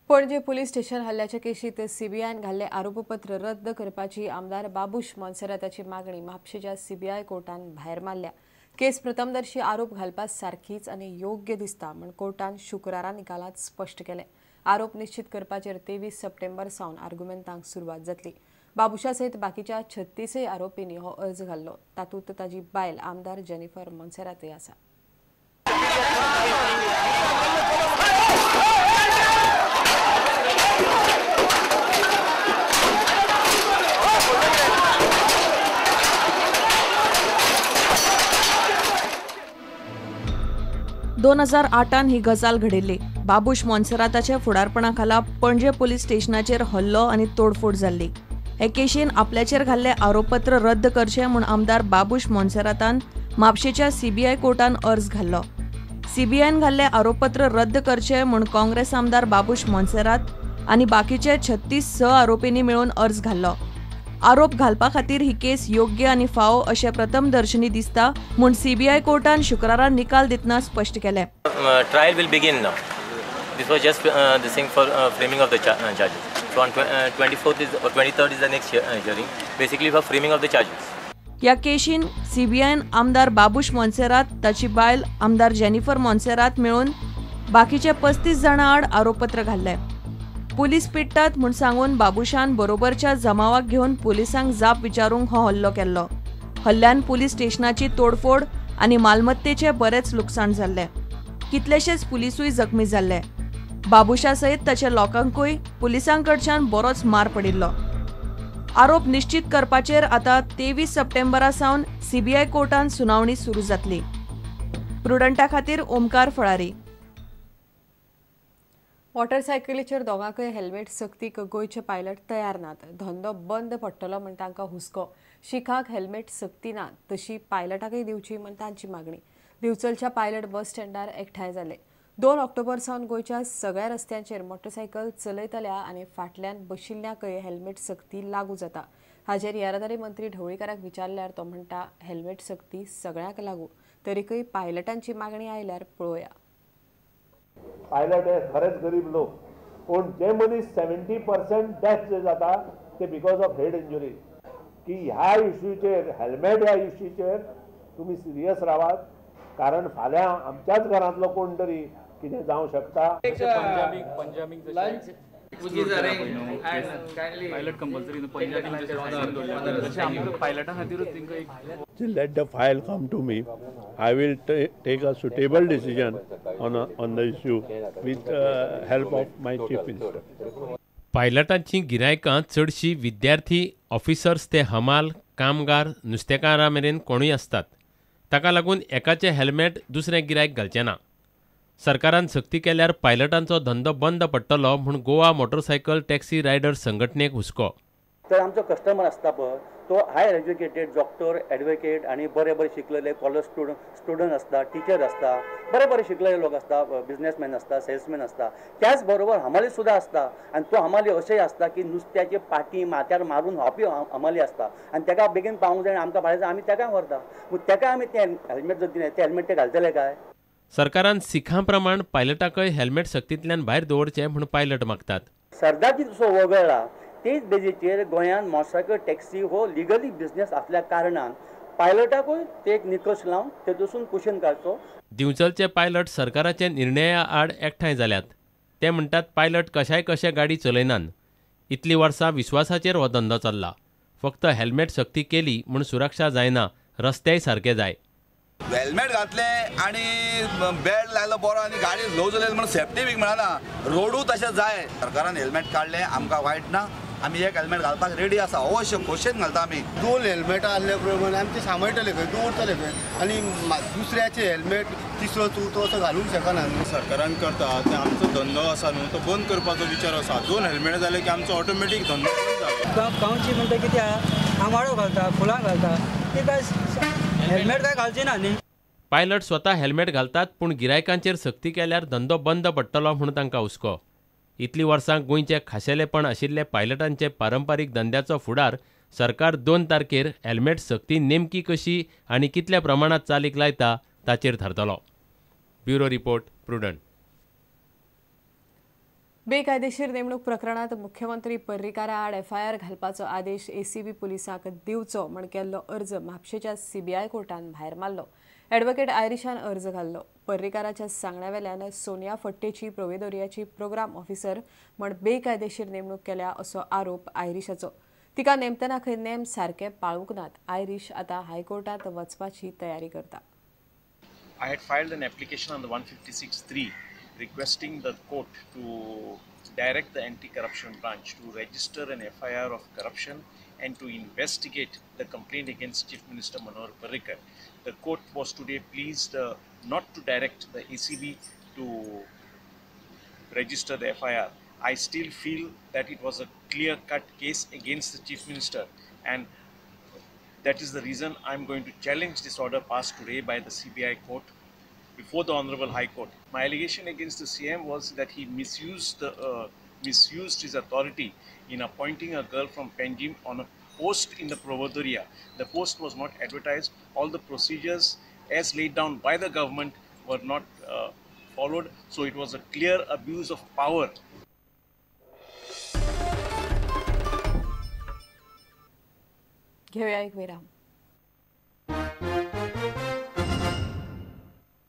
पणजे police station हल्ल्याच्या केशीत सीबीआयन घाल्ले आरोपपत्र रद्द करपाची आमदार बाबूश मोन्सेराताची मागणी म्हापशेच्या सीबीआय कोर्टान भायर मारल्या। केस प्रथमदर्शी आरोप घालपास सारखीच आनी योग्य दिसता म्हण कोर्टान शुक्रारा निकालात स्पष्ट केले। आरोप निश्चित करपाचेर 23 सप्टेंबर सावन आर्ग्युमेंटांक सुरवात जातली। बाबुशा सयत बाकीच्या 36 आरोपींनी हो अर्ज घाल्लो। तातूंत ताची बायल आमदार जेनिफर मोन्सेरातय आसा। दोन 2008 ही गजाल घडिल्ली। बाबूश मोन्सेराताच्या फुडारपणाखाला पणजे पुलीस स्टेशनाचेर हल्लो आनी तोडफोड जाल्ली। हे केशीन आपल्याचेर घाल्ले आरोपपत्र रद्द करचे म्हूण आमदार बाबूश मोन्सेरातान म्हापशेच्या सीबीआय कोर्टान अर्ज घाल्लो। सीबीआयन घाल्ले आरोपपत्र रद्द करचे म्हूण काँग्रेस आमदार बाबूश मोन्सेरात आनी बाकीचे 36 आरोपींनी मेळून अर्ज घाल्लो। आरोप घालपा खातीर ही केस योग्य आनी फावो अशें प्रथमदर्शनी दिसता म्हूण सीबीआय कोर्टान शुक्रारा निकाल दितना स्पश्ट केले। Trial will begin now. This was just the thing for framing of the charges. So on 24th is or 23rd is the next hearing, basically for framing of the charges. या केशीन सीबीआयन आमदार बाबूश मोन्सेरात ताची बायल आमदार जेनिफर मोन्सेरात मेळून बाकीचे 35 जाणां आड आरोपपत्र घाल्ले। पुलीस पिट्टात म्हूण सांगून बाबुशान बरोबरच्या जमावाक घेवन पुलिसांक जाप विचारूंक हो हल्लो केल्लो। हल्ल्यान पुलीस स्टेशनाची तोडफोड आनी मालमत्तेचे बरेच लुकसाण जाल्ले। कितलेशेच पुलिसूय जखमी जाल्ले। बाबुशा सयत ताच्या लोकांकूय पुलिसांकडच्यान बरोच मार पडिल्लो। आरोप निश्चित करपाचेर आतां 23 सप्टेंबरा सावन सीबीआय कोर्टान सुनावणी सुरू जातली। प्रुडंटा खातीर ओमकार फळारी। मोटरसायकलीचेर दोगांकय हेल्मेट सक्तीक गोंयचे पायलट तयार नात। धंदो बंद पडटलो म्हण तांकां हुस्को। शिखाक हेल्मेट सक्ती ना तशी पायलटाकय दिवची म्हण तांची मागणी। दिवचलच्या पायलट बस स्टँडार एकठांय जाले। 2 ऑक्टोबर सावन गोंयच्या सगळ्या रस्त्यांचेर मोटरसायकल चलयतल्या आनी फाटल्यान बशिल्ल्यांकय हेल्मेट सक्ती लागू जाता। हाजेर येरादारी मंत्री ढवळीकाराक विचारल्यार तो म्हणटा हेल्मेट सक्ती सगळ्यांक लागू, तरीकय पायलटांची मागणी आयल्यार पळोवया। पायलट हे खरेच गरीब लोक, पण जे मनीस 70% डेथ जे जाता ते बिकॉज ऑफ हेड इंजुरी। की ह्या इश्यूचेर हेल्मेट ह्या इश्यूचेर तुम्ही सिरियस रावात, कारण फाल्यां आमच्याच घरांतलो कोण तरी कितें जावं शकता। Let the file come to me. I will take a suitable decision on the issue with help of my chief minister. पायलटांची गिरायकां चडशी विद्यार्थी, ऑफिसर्स ते हमाल, कामगार, नुस्तेकारां मेरेन कोणूय आसतात। ताका लागून एकाचें हेल्मेट दुसरें गिरायक घालचें ना। सरकारान सक्ती केल्यार पायलटांचो धंदो बंद पडटलो म्हूण गोवा मोटरसायकल टॅक्सी रायडर्स संघटनेक हुस्को। तर आमचो कस्टमर आसता पळय तो हायर एज्युकेटेड डॉक्टर, एडवोकेट आनी बरे शिकलेले कॉलेज स्टुडंट आसता, टिचर आसता, बरे शिकलेले लोक आसता, बिझनेसमॅन आसता, सेल्समॅन आसता, त्याच बरोबर हमाली सुद्धा आसता। आनी तो हमाली अशेंय आसता की नुस्त्याची पाटी माथ्यार मारून व्हांवपी हमाली आसता आनी ताका बेगीन पावूंक जाय आमकां भायर आमी ताका व्हरता। पूण ताका आमी ते हेल्मेट जर दिलें ते हेल्मेट ते घालतले काय? सरकारान सिखां प्रमाण पायलटाकय हेल्मेट सक्तींतल्यान भायर दवरचें म्हूण पायलट मागतात। सरदारजी जसो वगळ्ळा तेच बेजीचेर गोंयांत मोटरसायकल टॅक्सी हो लिगली बिझनेस असल्या कारणान पायलटाकूय ते एक निकश लावन तेतून कुशन काडचो। दिवचलचे पायलट सरकाराच्या निर्णया आड एकठांय जाल्यात। ते म्हणटात पायलट कशे गाडी चलयनात। इतली वर्सां विश्वासाचेर हो धंदो चल्ला। फक्त हेल्मेट सक्ती केली म्हूण सुरक्षा जायना, रस्तेय सारके जाय। हेल्मेट घातले आणि बेल्ट लायलो बरो आणि गाडी स्लो चलयली म्हणून सेफ्टी बी मेळना। रोडू तशें जाय। सरकारान हेल्मेट काडले आमकां वायट ना, आमी एक हेल्मेट घालपाक रेडी आसा। अवश्य खोशेन घालता आमी। 2 हेल्मेट आसले प्रमाणे आमी ते सांबाळटले खंय दवरतले खंय आनी दुसऱ्याचे हेल्मेट तिसरो चवथो असो घालूंक शकना। सरकारान करता ते आमचो धंदो आसा न्हू तो बंद करपाचो विचार आसा। 2 हेल्मेट जाले की आमचो ऑटोमॅटीक धंदो बंद जाता। गांवची म्हणटा कितें आहा आंबाडो घालता, फुलां घालता, ते काय हेल्मेट काय घालचे ना न्ही। पायलट स्वता हेल्मेट घालतात पूण गिरायकांचेर सक्ती केल्यार धंदो बंद पडटलो म्हूण तांकां हुस्को। इतली वर्सां गोंयचे खाशेलेपण आशिल्ले पायलटांचे पारंपारीक धंद्याचो फुडार सरकार 2 तारखेर हेल्मेट सक्ती नेमकी कशी आनी कितल्या प्रमाणात चालीक लायता ताचेर थारतलो। Bureau report, Prudent. बेकायदेशीर नेमणूक प्रकरणात मुख्यमंत्री पर्रीकारा आड FIR घालपाचो आदेश ACB पुलिसांक दिवचो म्हण केल्लो अर्ज म्हापशेच्या CBI कोर्टान भायर मारलो. ॲडव्होकेट आयरिशान अर्ज घाल्लो. पर्रीकाराच्या सांगण्यावेल्यान सोनिया फट्टेची प्रोवेदोरियाची प्रोग्राम ऑफिसर म्हण बेकायदेशीर नेमणूक केल्या असो आरोप आयरिशाचो. तिका नेमतना खंय नेम सारके पाळूंक नात. आयरिश आतां हायकोर्टात वचपाची तयारी करता. I had filed an application on the 156(3) requesting the court to direct the anti-corruption branch to register an FIR of corruption and to investigate the complaint against Chief Minister Manohar Parrikar. The court was today pleased not to direct the ACB to register the FIR. I still feel that it was a clear-cut case against the Chief Minister, and that is the reason I am going to challenge this order passed today by the CBI court before the Honorable High Court. My allegation against the CM was that he misused his authority in appointing a girl from Panjim on a post in the Provodoria. The post was not advertised. All the procedures as laid down by the government were not followed. So it was a clear abuse of power. घेऊया एक विराम.